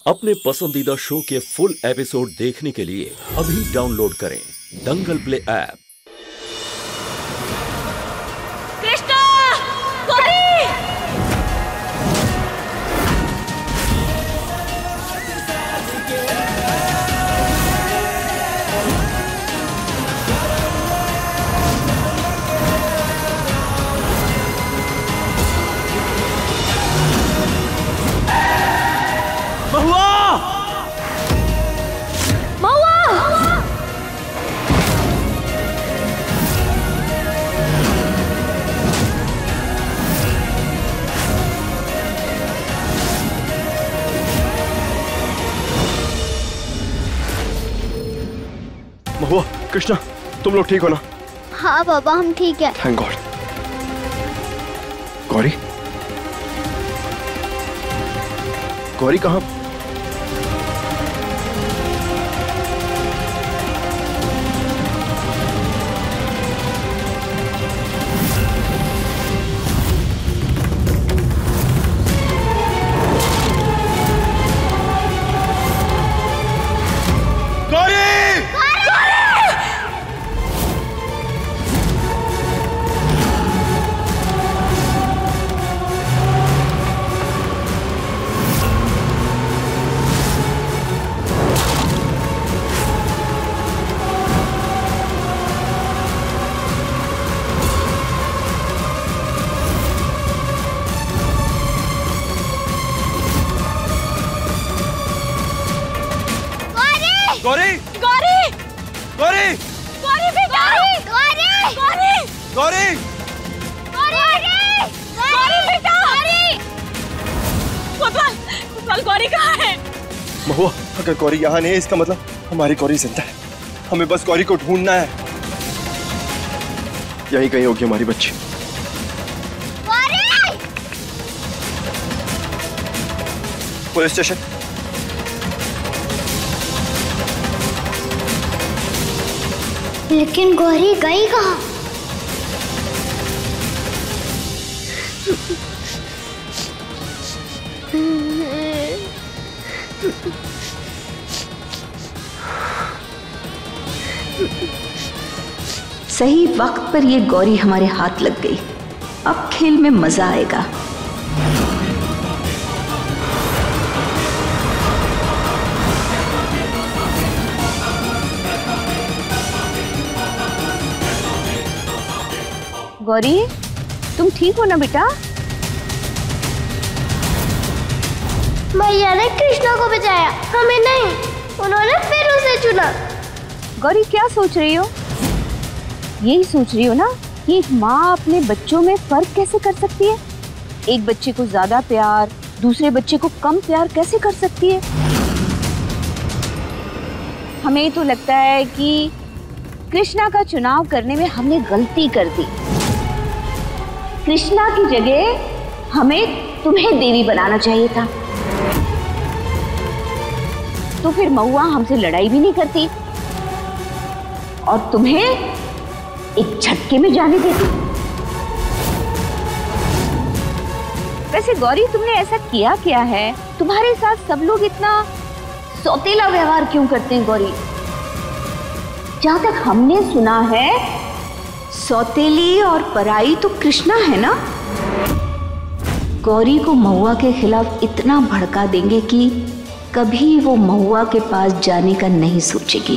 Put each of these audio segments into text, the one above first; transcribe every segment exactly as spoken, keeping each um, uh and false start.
अपने पसंदीदा शो के फुल एपिसोड देखने के लिए अभी डाउनलोड करें दंगल प्ले ऐप। कृष्णा, गौरी! महुआ! महुआ, कृष्णा, तुम लोग ठीक हो ना? हाँ बाबा, हम ठीक है। Thank God. गौरी? गौरी कहाँ? गौरी! गौरी! गौरी! गौरी बेटा! गौरी! गौरी! गौरी! गौरी! गौरी बेटा! गौरी! कोतवाल, कोतवाल, गौरी कहाँ है? महुआ, अगर गौरी यहाँ नहीं है इसका मतलब हमारी गौरी जिंदा है। हमें बस गौरी को ढूंढना है। यही कहीं होगी हमारी बच्ची। गौरी! Police station. लेकिन गौरी गई कहाँ? सही वक्त पर ये गौरी हमारे हाथ लग गई। अब खेल में मजा आएगा। गौरी, तुम ठीक हो ना बेटा? भैया ने कृष्णा को बचाया, हमें नहीं। उन्होंने फिर उसे चुना। गौरी, क्या सोच रही हो? यही सोच रही हो ना कि एक माँ अपने बच्चों में फर्क कैसे कर सकती है? एक बच्चे को ज्यादा प्यार, दूसरे बच्चे को कम प्यार कैसे कर सकती है? हमें तो लगता है कि कृष्णा का चुनाव करने में हमने गलती कर दी। कृष्णा की जगह हमें तुम्हें देवी बनाना चाहिए था। तो फिर महुआ हमसे लड़ाई भी नहीं करती और तुम्हें एक झटके में जाने देती। वैसे गौरी, तुमने ऐसा किया क्या है? तुम्हारे साथ सब लोग इतना सौतेला व्यवहार क्यों करते हैं गौरी? जहां तक हमने सुना है, सौतेली और पराई तो कृष्णा है ना। गौरी को महुआ के खिलाफ इतना भड़का देंगे कि कभी वो महुआ के पास जाने का नहीं सोचेगी।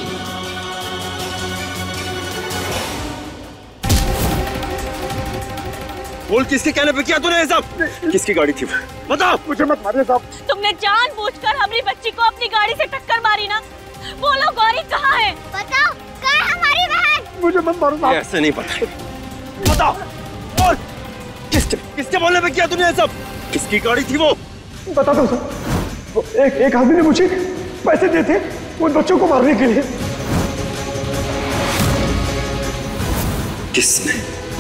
बोल, किसके कहने पे किया तूने ये सब? किसकी गाड़ी थी वो? बताओ। मुझे मत मारिए साहब। तुमने जानबूझकर हमारी बच्ची को अपनी गाड़ी से टक्कर मारी ना? बोलो गौरी कहाँ है? बताओ, कहाँ है हमारी बहन? मुझे मत मारो साहब। ऐसे नहीं पता। बताओ, बोल, किसके किसके बोलने पे किया तूने ये सब? किसकी गाड़ी थी वो? बता दो सर। एक एक आदमी ने मुझे पैसे दिए थे उन बच्चों को मारने के लिए। किसने?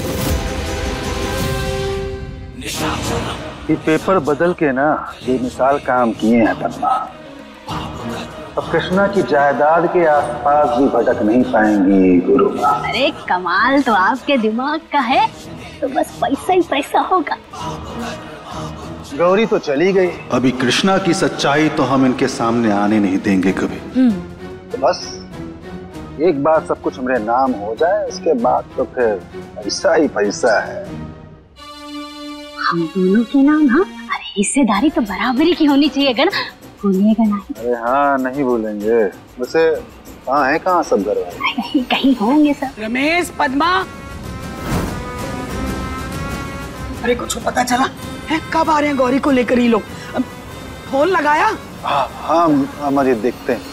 ये पेपर बदल के ना ये मिसाल काम किए हैं तन्मा। अब कृष्णा की जायदाद के आसपास भी भटक नहीं पाएंगी गुरु। अरे कमाल तो आपके दिमाग का है, तो बस पैसा ही पैसा होगा। गौरी तो चली गई, अभी कृष्णा की सच्चाई तो हम इनके सामने आने नहीं देंगे कभी। तो बस एक बार सब कुछ हमारे नाम हो जाए, उसके बाद तो फिर पैसा ही पैसा है। हम दोनों के नाम? हाँ, अरे हिस्सेदारी तो बराबरी की होनी चाहिए ना, भूलिएगा नहीं। अरे हाँ, नहीं भूलेंगे। वैसे कहाँ है, कहाँ सब घर वाले? कहीं कहीं होंगे सब। रमेश, पद्मा, अरे कुछ पता चला है? कब आ रहे हैं गौरी को लेकर ये लोग? फोन लगाया? हाँ हाँ, हमारे देखते हैं।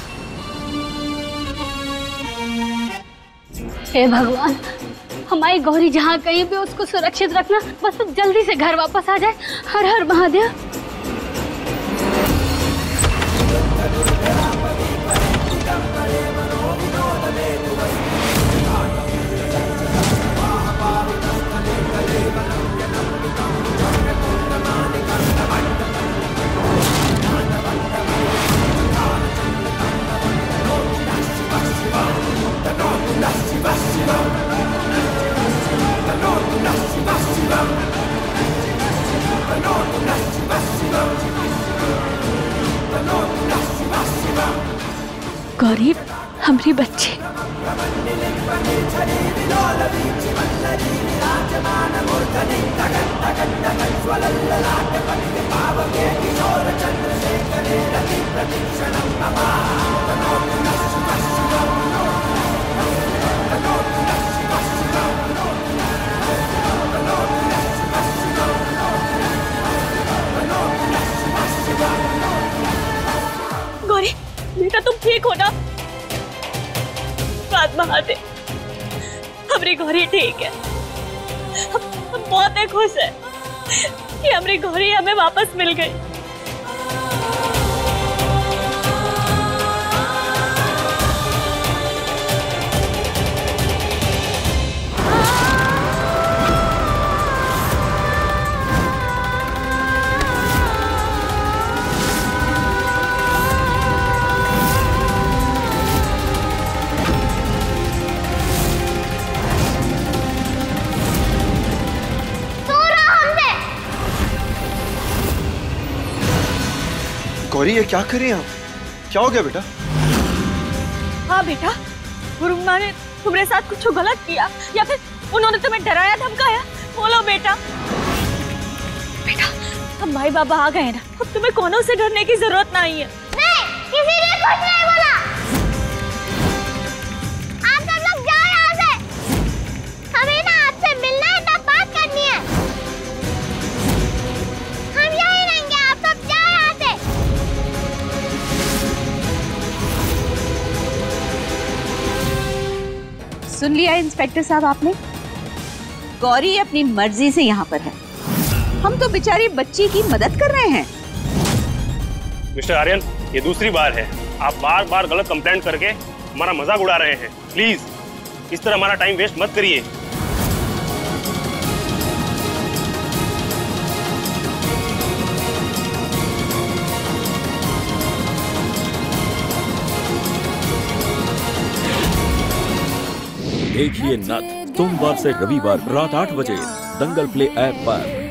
हे भगवान, हमारी गौरी जहाँ कहीं भी उसको सुरक्षित रखना, बस वो जल्दी से घर वापस आ जाए। हर हर महादेव। गौरी, हमारी बच्ची। गौरी, बेटा तुम ठीक हो ना? बात महादेव, हमारी गौरी ठीक है। हम, हम बहुत खुश है कि हमारी गौरी हमें वापस मिल गई। गौरी, ये क्या करें आप? क्या हो गया बेटा? हाँ बेटा, गुरुमा ने तुम्हारे साथ कुछ गलत किया या फिर उन्होंने तुम्हें डराया धमकाया? बोलो बेटा। बेटा, अब माई बाबा आ गए ना, अब तुम्हें कोनो से डरने की जरूरत नहीं है। नहीं, किसी ने कुछ नहीं बोला। आप सब लोग जाओ यहाँ से। हमें ना आपसे मिलना है, तब बात करनी है। हम यहीं रहेंगे, आप सब जाओ यहाँ से। सुन लिया इंस्पेक्टर साहब आपने? गौरी अपनी मर्जी से यहाँ पर है, हम तो बेचारी बच्ची की मदद कर रहे हैं। मिस्टर आर्यन, ये दूसरी बार है आप बार बार गलत कंप्लेंट करके हमारा मजाक उड़ा रहे हैं। प्लीज इस तरह हमारा टाइम वेस्ट मत करिए। देखिए नट सोमवार से रविवार रात आठ बजे दंगल प्ले ऐप पर।